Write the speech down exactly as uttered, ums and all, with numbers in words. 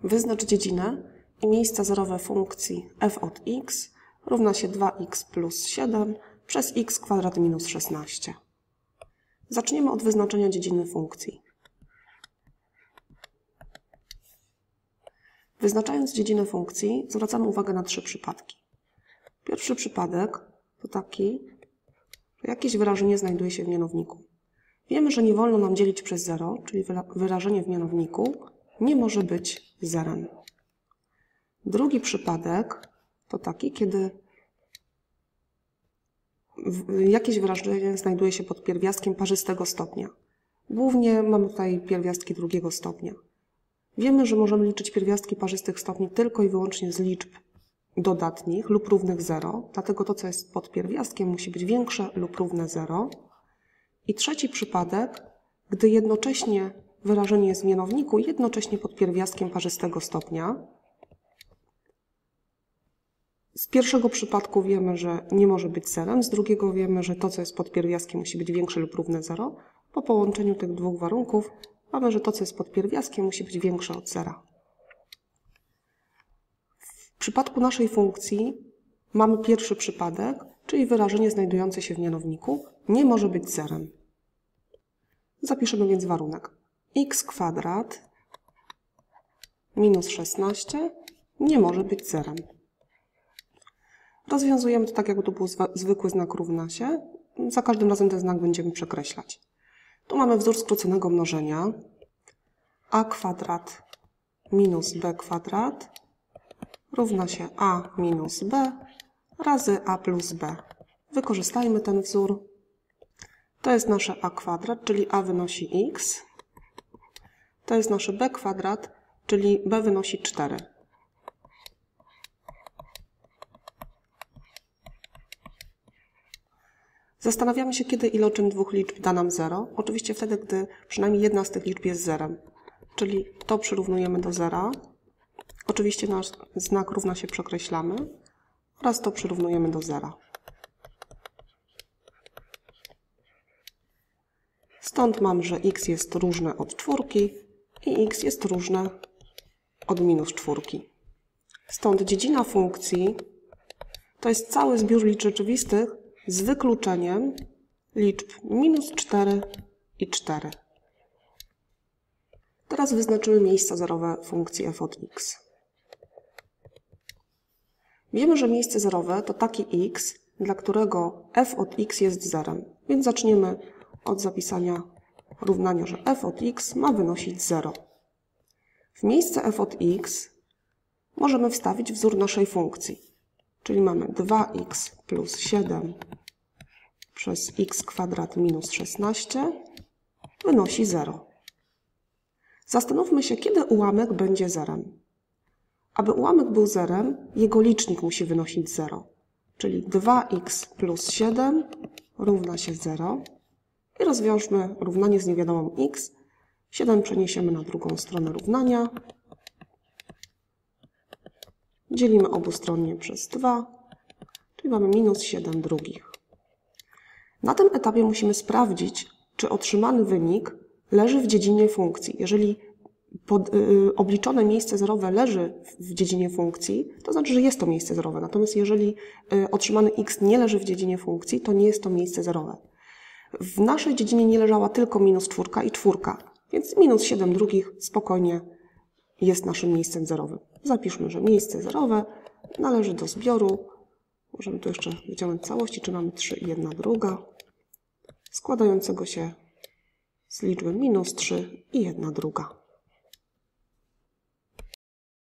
Wyznacz dziedzinę i miejsca zerowe funkcji f od x równa się dwa x plus siedem przez x kwadrat minus szesnaście. Zaczniemy od wyznaczenia dziedziny funkcji. Wyznaczając dziedzinę funkcji, zwracamy uwagę na trzy przypadki. Pierwszy przypadek to taki, że jakieś wyrażenie znajduje się w mianowniku. Wiemy, że nie wolno nam dzielić przez zero, czyli wyrażenie w mianowniku nie może być zerem. Drugi przypadek to taki, kiedy jakieś wyrażenie znajduje się pod pierwiastkiem parzystego stopnia. Głównie mamy tutaj pierwiastki drugiego stopnia. Wiemy, że możemy liczyć pierwiastki parzystych stopni tylko i wyłącznie z liczb dodatnich lub równych zero, dlatego to, co jest pod pierwiastkiem, musi być większe lub równe zero. I trzeci przypadek, gdy jednocześnie wyrażenie jest w mianowniku, jednocześnie pod pierwiastkiem parzystego stopnia. Z pierwszego przypadku wiemy, że nie może być zerem, z drugiego wiemy, że to, co jest pod pierwiastkiem, musi być większe lub równe zero. Po połączeniu tych dwóch warunków mamy, że to, co jest pod pierwiastkiem, musi być większe od zera. W przypadku naszej funkcji mamy pierwszy przypadek, czyli wyrażenie znajdujące się w mianowniku nie może być zerem. Zapiszemy więc warunek. X kwadrat minus szesnaście nie może być zerem. Rozwiązujemy to tak, jakby to był zwykły znak równa się. Za każdym razem ten znak będziemy przekreślać. Tu mamy wzór skróconego mnożenia. A kwadrat minus b kwadrat równa się a minus b razy a plus b. Wykorzystajmy ten wzór. To jest nasze a kwadrat, czyli a wynosi x. To jest nasze b kwadrat, czyli b wynosi cztery. Zastanawiamy się, kiedy iloczyn dwóch liczb da nam zero. Oczywiście wtedy, gdy przynajmniej jedna z tych liczb jest zerem. Czyli to przyrównujemy do zera. Oczywiście nasz znak równa się przekreślamy. Oraz to przyrównujemy do zera. Stąd mam, że x jest różne od czwórki i x jest różne od minus czwórki. Stąd dziedzina funkcji to jest cały zbiór liczb rzeczywistych z wykluczeniem liczb minus cztery i cztery. Teraz wyznaczymy miejsca zerowe funkcji f od x. Wiemy, że miejsce zerowe to taki x, dla którego f od x jest zerem. Więc zaczniemy od zapisania równania, że f od x ma wynosić zero. W miejsce f od x możemy wstawić wzór naszej funkcji. Czyli mamy dwa x plus siedem przez x kwadrat minus szesnaście wynosi zero. Zastanówmy się, kiedy ułamek będzie zerem. Aby ułamek był zerem, jego licznik musi wynosić zero. Czyli dwa x plus siedem równa się zero. I rozwiążmy równanie z niewiadomą x. siedem przeniesiemy na drugą stronę równania. Dzielimy obustronnie przez dwa, czyli mamy minus siedem drugich. Na tym etapie musimy sprawdzić, czy otrzymany wynik leży w dziedzinie funkcji. Jeżeli pod, y, obliczone miejsce zerowe leży w dziedzinie funkcji, to znaczy, że jest to miejsce zerowe. Natomiast jeżeli y, otrzymany x nie leży w dziedzinie funkcji, to nie jest to miejsce zerowe. W naszej dziedzinie nie leżała tylko minus czwórka i czwórka, więc minus siedem drugich spokojnie jest naszym miejscem zerowym. Zapiszmy, że miejsce zerowe należy do zbioru. Możemy tu jeszcze wyciągnąć całości, czy mamy trzy i jedna druga, składającego się z liczby minus trzy i jedna druga.